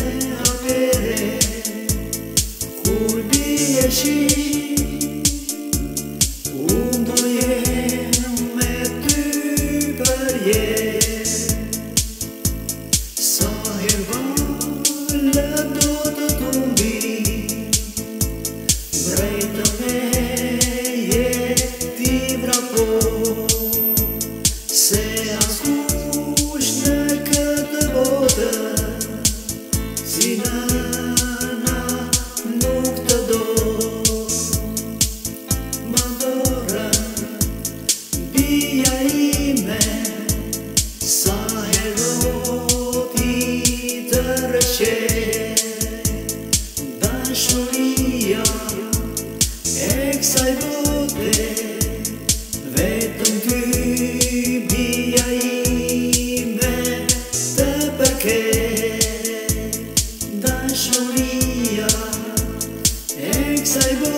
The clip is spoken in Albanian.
avere, kur bie shi unë do jem me ty për jetë. Sa herë vala do të tumbi, vrejtë me jeti vrapo, se askush në këtë botë si nëna nuk të do. Më dorën bia ime, sa herë ti të rëshqet. Dashuria e kësaj bote, vetëm ty bia ime të përket. Dashuria e kësaj bote